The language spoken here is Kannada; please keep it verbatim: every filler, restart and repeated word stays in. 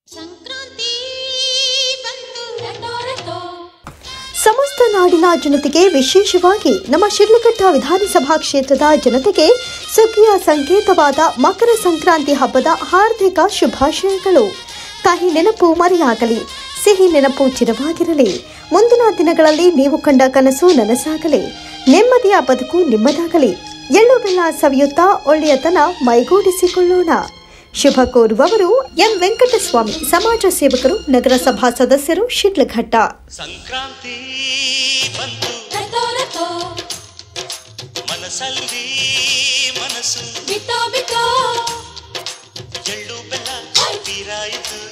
ಸಂಕ್ರಾಂತಿ ಬಂತು. ಸಮಸ್ತ ನಾಡಿನ ಜನತೆಗೆ, ವಿಶೇಷವಾಗಿ ನಮ್ಮ ಶಿಡ್ಲಘಟ್ಟ ವಿಧಾನಸಭಾ ಕ್ಷೇತ್ರದ ಜನತೆಗೆ ಸುಗ್ಗಿಯ ಸಂಕೇತವಾದ ಮಕರ ಸಂಕ್ರಾಂತಿ ಹಬ್ಬದ ಹಾರ್ದಿಕ ಶುಭಾಶಯಗಳು. ಕಹಿ ನೆನಪು ಮರೆಯಾಗಲಿ, ಸಿಹಿ ನೆನಪು ಚಿರವಾಗಿರಲಿ. ಮುಂದಿನ ದಿನಗಳಲ್ಲಿ ನೀವು ಕಂಡ ಕನಸು ನನಸಾಗಲಿ, ನೆಮ್ಮದಿಯ ಬದುಕು ನಿಮ್ಮದಾಗಲಿ. ಎಳ್ಳು ಬೆಲ್ಲ ಸವಿಯುತ್ತಾ ಒಳ್ಳೆಯತನ ಮೈಗೂಡಿಸಿಕೊಳ್ಳೋಣ. ಶುಭ ಕೋರುವವರು ಎಂ ವೆಂಕಟಸ್ವಾಮಿ, ಸಮಾಜ ಸೇವಕರು, ನಗರಸಭಾ ಸದಸ್ಯರು, ಶಿಡ್ಲಘಟ್ಟ. ಸಂಕ್ರಾಂತಿ ಬಂತು, ಮನಸ್ಸಲ್ಲಿ ಮನಸ್ಸು ಬಿತ್ತೋ ಬಿತ್ತೋ ಎಳ್ಳು ಬೆಲ್ಲ ತೀರಾಯಿತು.